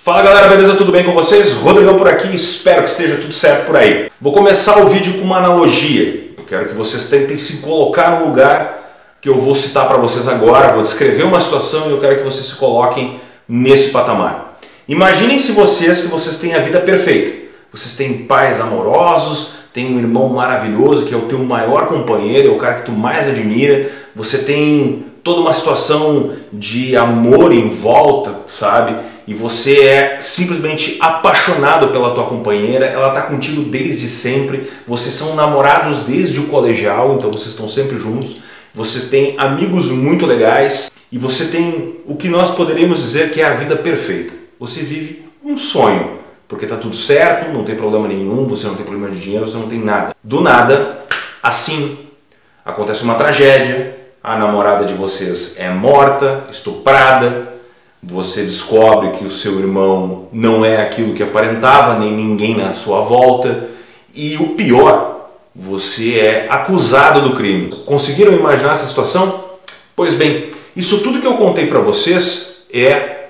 Fala galera, beleza? Tudo bem com vocês? Rodrigão por aqui, espero que esteja tudo certo por aí. Vou começar o vídeo com uma analogia. Eu quero que vocês tentem se colocar no lugar que eu vou citar para vocês agora. Vou descrever uma situação e eu quero que vocês se coloquem nesse patamar. Imaginem se vocês têm a vida perfeita. Vocês têm pais amorosos, tem um irmão maravilhoso que é o teu maior companheiro, é o cara que tu mais admira. Você tem toda uma situação de amor em volta, sabe? E você é simplesmente apaixonado pela tua companheira, ela está contigo desde sempre, vocês são namorados desde o colegial, então vocês estão sempre juntos, vocês têm amigos muito legais e você tem o que nós poderíamos dizer que é a vida perfeita. Você vive um sonho, porque está tudo certo, não tem problema nenhum, você não tem problema de dinheiro, você não tem nada. Do nada, assim, acontece uma tragédia, a namorada de vocês é morta, estuprada, você descobre que o seu irmão não é aquilo que aparentava, nem ninguém na sua volta. E o pior, você é acusado do crime. Conseguiram imaginar essa situação? Pois bem, isso tudo que eu contei para vocês é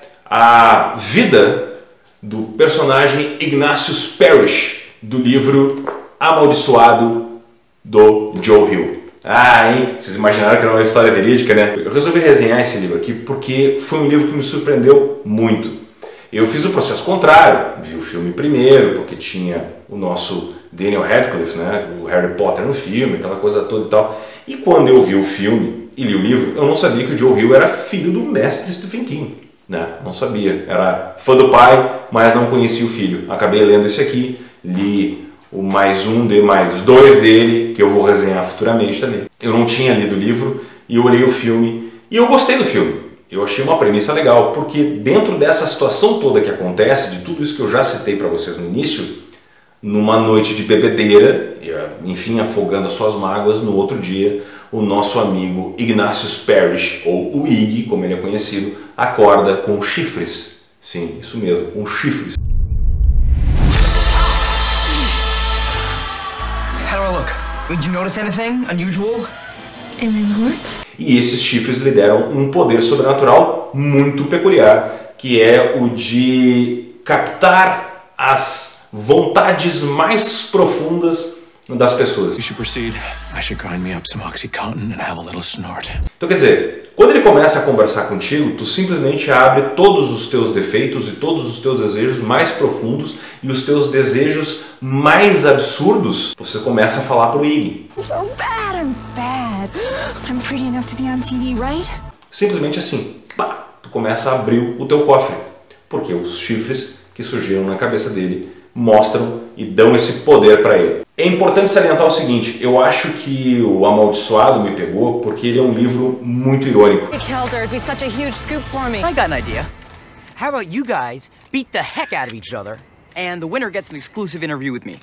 a vida do personagem Ignatius Parrish, do livro Amaldiçoado do Joe Hill. Ah, hein? Vocês imaginaram que era uma história verídica, né? Eu resolvi resenhar esse livro aqui porque foi um livro que me surpreendeu muito. Eu fiz o processo contrário, vi o filme primeiro, porque tinha o nosso Daniel Radcliffe, né? O Harry Potter no filme, aquela coisa toda e tal. E quando eu vi o filme e li o livro, eu não sabia que o Joe Hill era filho do mestre Stephen King. Né? Não sabia. Era fã do pai, mas não conhecia o filho. Acabei lendo esse aqui, li o mais dois dele, que eu vou resenhar futuramente também. Eu não tinha lido o livro e eu olhei o filme e eu gostei do filme. Eu achei uma premissa legal, porque dentro dessa situação toda que acontece, de tudo isso que eu já citei para vocês no início, numa noite de bebedeira, enfim, afogando as suas mágoas, no outro dia, o nosso amigo Ignatius Parrish, ou o Iggy, como ele é conhecido, acorda com chifres. Sim, isso mesmo, com chifres. Did you notice anything unusual? E esses chifres lhe deram um poder sobrenatural muito peculiar, que é o de captar as vontades mais profundas das pessoas. Então quer dizer, quando ele começa a conversar contigo, tu simplesmente abre todos os teus defeitos e todos os teus desejos mais profundos e os teus desejos mais absurdos, você começa a falar pro Iggy. So bad, I'm bad. I'm pretty enough to be on TV, right? Simplesmente assim, pá, tu começa a abrir o teu cofre, porque os chifres que surgiram na cabeça dele mostram e dão esse poder para ele. É importante salientar o seguinte, eu acho que o Amaldiçoado me pegou porque ele é um livro muito irônico. I got an idea. How about you guys beat the heck out of each other and the winner gets an exclusive interview with me?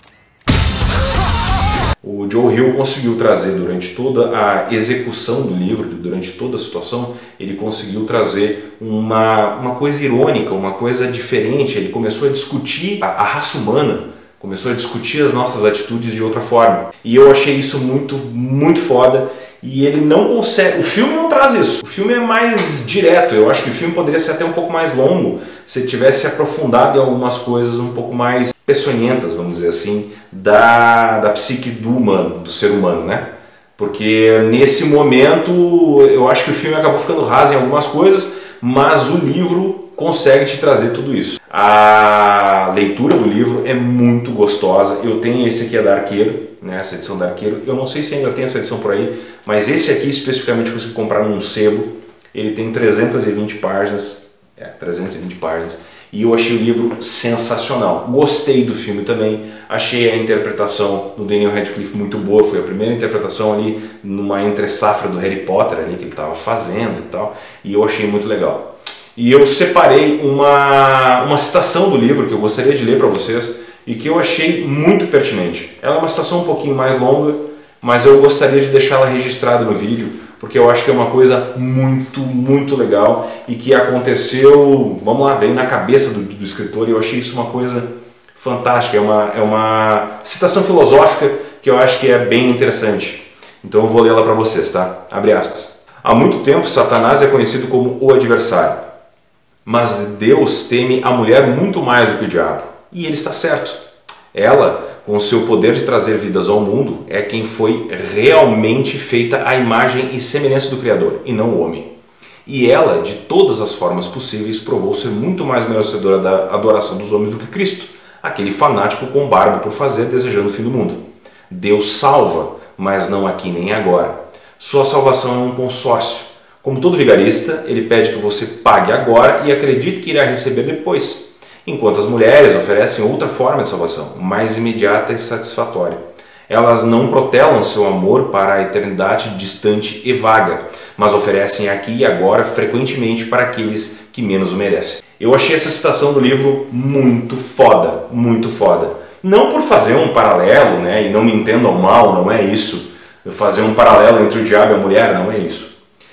O Joe Hill conseguiu trazer durante toda a execução do livro, durante toda a situação, ele conseguiu trazer uma coisa irônica, uma coisa diferente. Ele começou a discutir a raça humana, começou a discutir as nossas atitudes de outra forma. E eu achei isso muito foda. E ele não consegue... O filme não traz isso. O filme é mais direto. Eu acho que o filme poderia ser até um pouco mais longo se tivesse aprofundado em algumas coisas um pouco mais peçonhentas, vamos dizer assim, da psique do ser humano, né? Porque nesse momento eu acho que o filme acabou ficando raso em algumas coisas, mas o livro consegue te trazer tudo isso. A leitura do livro é muito gostosa. Eu tenho esse aqui, é da Arqueiro, né, essa edição da Arqueiro. Eu não sei se ainda tem essa edição por aí, mas esse aqui especificamente eu consegui comprar num sebo. Ele tem 320 páginas, 320 páginas. E eu achei o livro sensacional. Gostei do filme também. Achei a interpretação do Daniel Radcliffe muito boa. Foi a primeira interpretação ali numa entre-safra do Harry Potter ali que ele estava fazendo e tal. E eu achei muito legal. E eu separei uma citação do livro que eu gostaria de ler para vocês e que eu achei muito pertinente. Ela é uma citação um pouquinho mais longa, mas eu gostaria de deixá-la registrada no vídeo, porque eu acho que é uma coisa muito legal e que aconteceu, vamos lá, veio na cabeça do escritor e eu achei isso uma coisa fantástica. É uma citação filosófica que eu acho que é bem interessante. Então eu vou lê-la para vocês, tá? Abre aspas. Há muito tempo Satanás é conhecido como o adversário. Mas Deus teme a mulher muito mais do que o diabo. E ele está certo. Ela, com o seu poder de trazer vidas ao mundo, é quem foi realmente feita à imagem e semelhança do Criador, e não o homem. E ela, de todas as formas possíveis, provou ser muito mais merecedora da adoração dos homens do que Cristo, aquele fanático com barba por fazer, desejando o fim do mundo. Deus salva, mas não aqui nem agora. Sua salvação é um consórcio. Como todo vigarista, ele pede que você pague agora e acredite que irá receber depois. Enquanto as mulheres oferecem outra forma de salvação, mais imediata e satisfatória. Elas não protelam seu amor para a eternidade distante e vaga, mas oferecem aqui e agora frequentemente para aqueles que menos o merecem. Eu achei essa citação do livro muito foda, muito foda. Não por fazer um paralelo, né, e não me entendam mal, não é isso. Fazer um paralelo entre o diabo e a mulher, não é isso.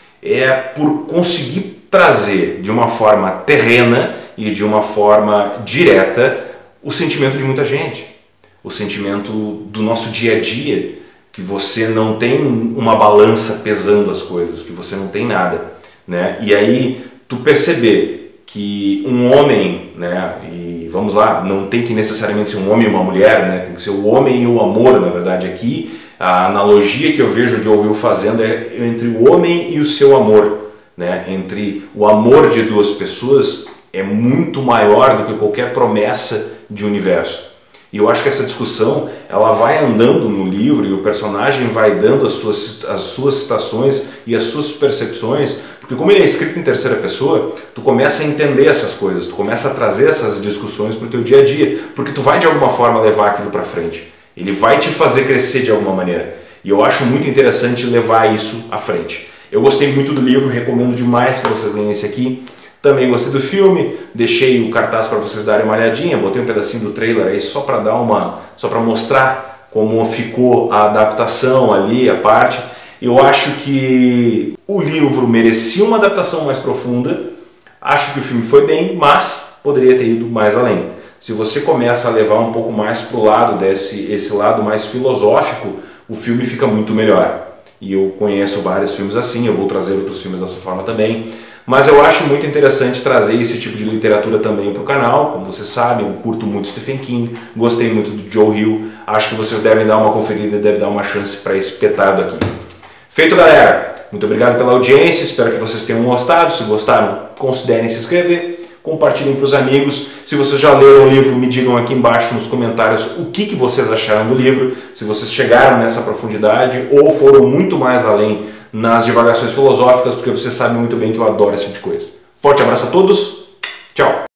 É por conseguir trazer de uma forma terrena e de uma forma direta o sentimento de muita gente. O sentimento do nosso dia a dia, que você não tem uma balança pesando as coisas, que você não tem nada, né? E aí tu perceber que um homem, né, e vamos lá, não tem que necessariamente ser um homem e uma mulher, né? Tem que ser o homem e o amor, na verdade. Aqui a analogia que eu vejo o Joe Hill fazendo é entre o homem e o seu amor, né? Entre o amor de duas pessoas é muito maior do que qualquer promessa de universo. E eu acho que essa discussão ela vai andando no livro e o personagem vai dando as suas citações e as suas percepções, porque como ele é escrito em terceira pessoa, tu começa a entender essas coisas, tu começa a trazer essas discussões para o teu dia a dia, porque tu vai de alguma forma levar aquilo para frente. Ele vai te fazer crescer de alguma maneira. E eu acho muito interessante levar isso à frente. Eu gostei muito do livro, recomendo demais que vocês leiam esse aqui. Também gostei do filme, deixei o cartaz para vocês darem uma olhadinha, botei um pedacinho do trailer aí só para mostrar como ficou a adaptação ali, a parte. Eu acho que o livro merecia uma adaptação mais profunda, acho que o filme foi bem, mas poderia ter ido mais além. Se você começa a levar um pouco mais para o lado esse lado mais filosófico, o filme fica muito melhor. E eu conheço vários filmes assim, eu vou trazer outros filmes dessa forma também. Mas eu acho muito interessante trazer esse tipo de literatura também para o canal. Como vocês sabem, eu curto muito Stephen King, gostei muito do Joe Hill. Acho que vocês devem dar uma conferida, devem dar uma chance para esse petado aqui. Feito, galera! Muito obrigado pela audiência, espero que vocês tenham gostado. Se gostaram, considerem se inscrever, compartilhem para os amigos. Se vocês já leram o livro, me digam aqui embaixo nos comentários o que vocês acharam do livro, se vocês chegaram nessa profundidade ou foram muito mais além nas divagações filosóficas, porque vocês sabem muito bem que eu adoro esse tipo de coisa. Forte abraço a todos, tchau!